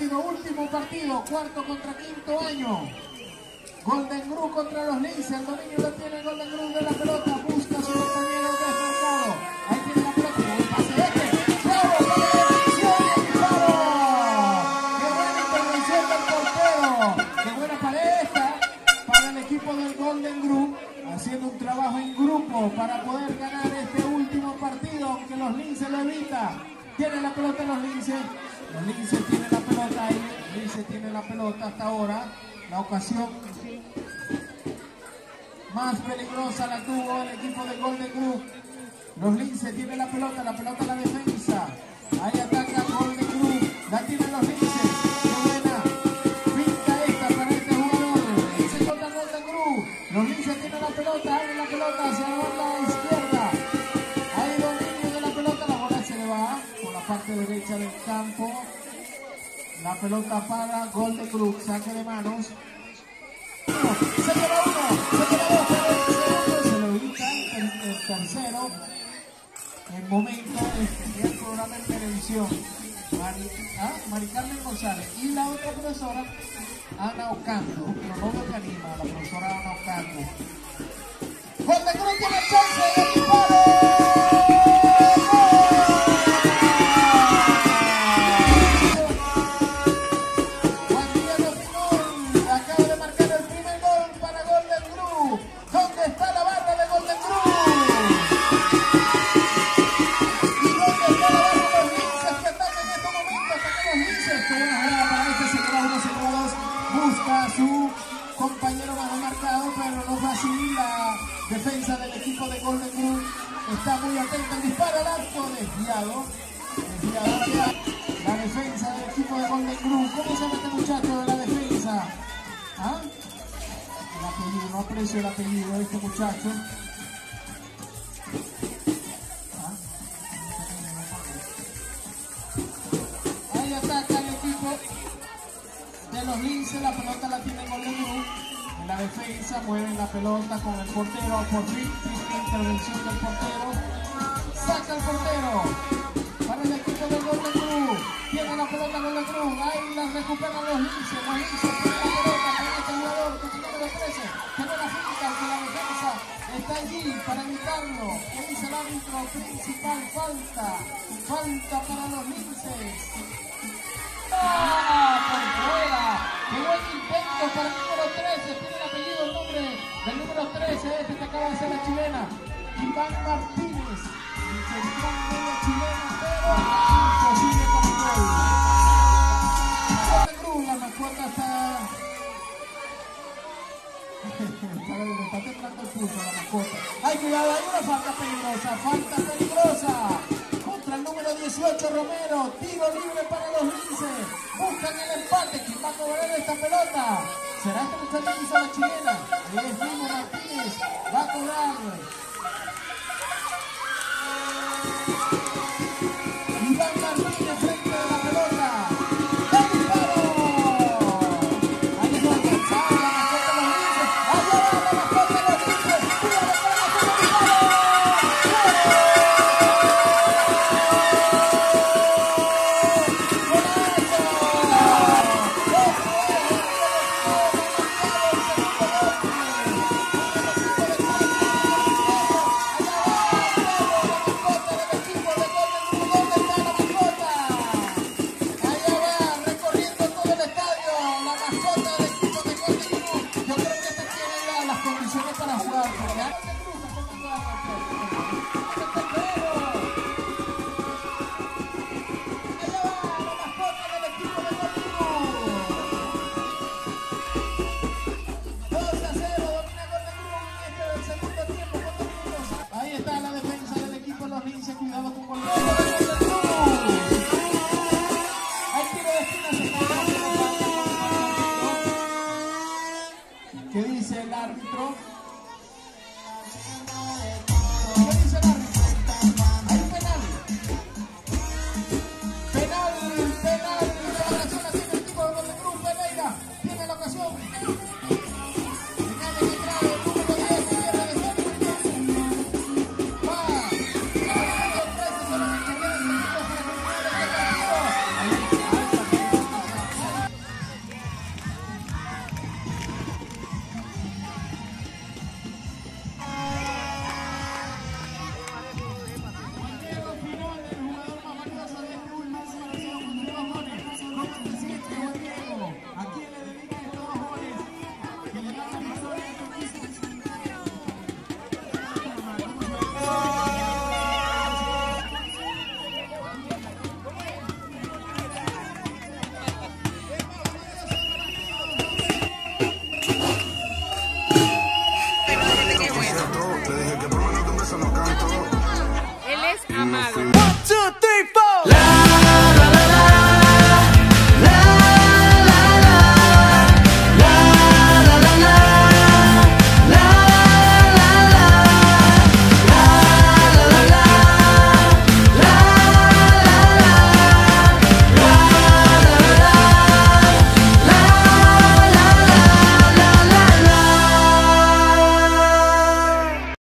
partido, último partido, cuarto contra quinto año. Golden Group contra los Lince, el dominio lo tiene Golden Group de la pelota, busca a su compañero desmarcado. Ahí tiene la pelota, el pase ¡bravo! ¡Para la definición y el disparo! ¡Qué buena intervención del portero! ¡Qué buena pareja para el equipo del Golden Group! Haciendo un trabajo en grupo para poder ganar este último partido, aunque los Lince lo evitan. Tiene la pelota los Lince tienen la pelota ahí, Lince tiene la pelota hasta ahora. La ocasión más peligrosa la tuvo el equipo de Golden Group. Los Lince tienen la pelota a la defensa. Ahí ataca Golden Group, la tienen los Lince. Qué buena finta esta para este jugador. Se corta Golden Group. Los Lince tienen la pelota, abren la pelota hacia la banda izquierda. Hay dominio de la pelota, la bola se le va por la parte derecha del campo. La pelota para Golden Group, saque de manos. Se queda uno, se queda dos, se lo evita el tercero. En momento el programa de televisión. Mari Carmen González y la otra profesora, Ana Ocando, pronombre que anima, la profesora Ana Ocando. Golden Group tiene chance de disparo. Su compañero más marcado, pero no fue así. La defensa del equipo de Golden Group está muy atenta. El disparo al arco desviado hacia la defensa del equipo de Golden Group. ¿Cómo se llama este muchacho de la defensa? ¿Ah? El apellido, no aprecio el apellido de este muchacho. Ahí ataca el equipo de los Lince, la pelota la tiene Golden Group. En la defensa mueven la pelota con el portero, por fin intervención del portero. Saca el portero para el equipo de Golden Group. Tiene la pelota Golden Group, ahí la recuperan los Lince. Los Lince tienen la pelota para este jugador con el número 13. Tiene la finta que la defensa está allí para evitarlo. ¿Qué dice el árbitro principal? Falta para los Lince. Por fuera. Qué buen intento para el número 13. Tiene el apellido, el nombre del número 13. Este que acaba de ser la chilena, Iván Martínez. Intentó media chilena, pero imposible para el gol. La mascota está... está temblando el pulso la mascota. ¡Ay, cuidado! Hay una falta peligrosa. Contra el número 18, Romero. Tiro libre para los Lince. Buscan el empate. ¿Quién va a cobrar esta pelota? ¿Será este muchacho que hizo la chilena? Ahí es Mimo Martínez. Va a cobrar. Iván Martínez frente a la pelota. ¡El disparo! Ahí está alcanzada la mascota de los Lince. ¡Allá va la mascota de los Lince! ¡Cuidado con la mascota! Milagro.